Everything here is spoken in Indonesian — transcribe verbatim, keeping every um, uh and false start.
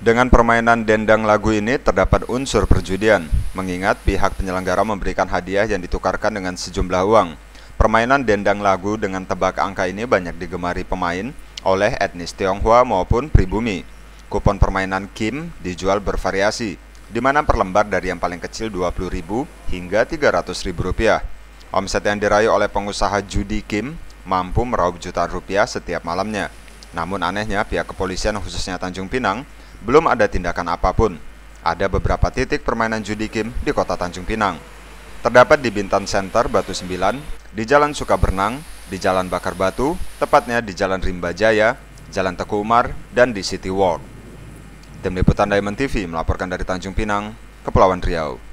Dengan permainan dendang lagu ini terdapat unsur perjudian, mengingat pihak penyelenggara memberikan hadiah yang ditukarkan dengan sejumlah uang. Permainan dendang lagu dengan tebak angka ini banyak digemari pemain oleh etnis Tionghoa maupun pribumi. Kupon permainan Kim dijual bervariasi, di mana per lembar dari yang paling kecil dua puluh ribu hingga tiga ratus ribu rupiah. Omset yang diraih oleh pengusaha judi Kim mampu meraup jutaan rupiah setiap malamnya. Namun anehnya pihak kepolisian khususnya Tanjung Pinang belum ada tindakan apapun. Ada beberapa titik permainan judi Kim di kota Tanjung Pinang. Terdapat di Bintan Center Batu Sembilan, di Jalan Sukabernang, di Jalan Bakar Batu, tepatnya di Jalan Rimba Jaya, Jalan Teguh Umar, dan di City Walk. Tim Liputan Diamond T V melaporkan dari Tanjung Pinang, Kepulauan Riau.